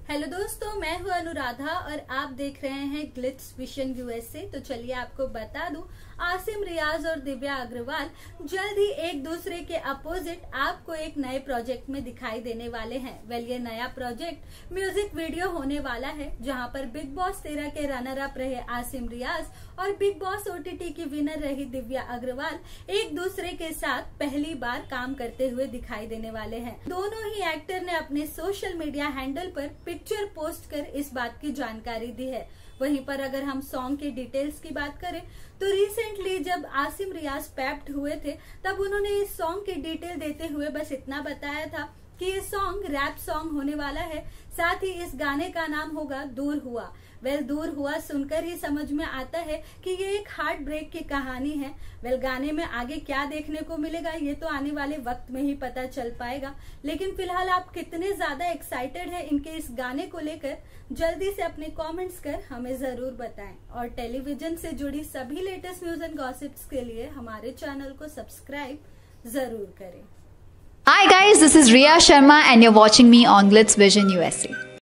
Hello दोस्तों, मैं हूं अनुराधा और आप देख रहे हैं ग्लिट्स विजन यूएसए। तो चलिए आपको बता दूं, आसिम रियाज और दिव्या अग्रवाल जल्द ही एक दूसरे के अपोजिट आपको एक नए प्रोजेक्ट में दिखाई देने वाले हैं। ये नया प्रोजेक्ट म्यूजिक वीडियो होने वाला है, जहां पर बिग बॉस 13 के रनर अप रहे आसिम रियाज और बिग बॉस ओटीटी की विनर रही दिव्या अग्रवाल एक दूसरे के साथ पहली बार काम करते हुए दिखाई देने वाले हैं। दोनों ही एक्टर ने अपने सोशल मीडिया हैंडल पर पिक्चर पोस्ट कर इस बात की जानकारी दी है। वहीं पर अगर हम सॉन्ग के डिटेल्स की बात करें तो रिसेंटली जब आसिम रियाज पैप्ड हुए थे तब उन्होंने इस सॉन्ग की डिटेल देते हुए बस इतना बताया था कि ये सॉन्ग रैप सॉन्ग होने वाला है, साथ ही इस गाने का नाम होगा दूर हुआ। दूर हुआ सुनकर ही समझ में आता है कि ये एक हार्ट ब्रेक की कहानी है। गाने में आगे क्या देखने को मिलेगा ये तो आने वाले वक्त में ही पता चल पाएगा, लेकिन फिलहाल आप कितने ज्यादा एक्साइटेड हैं इनके इस गाने को लेकर, जल्दी से अपने कमेंट्स कर हमें जरूर बताएं। और टेलीविजन से जुड़ी सभी लेटेस्ट न्यूज एंड गॉसिप्स के लिए हमारे चैनल को सब्सक्राइब जरूर करें। Hi guys, this is Riya Sharma and you're watching me on Glitz Vision USA.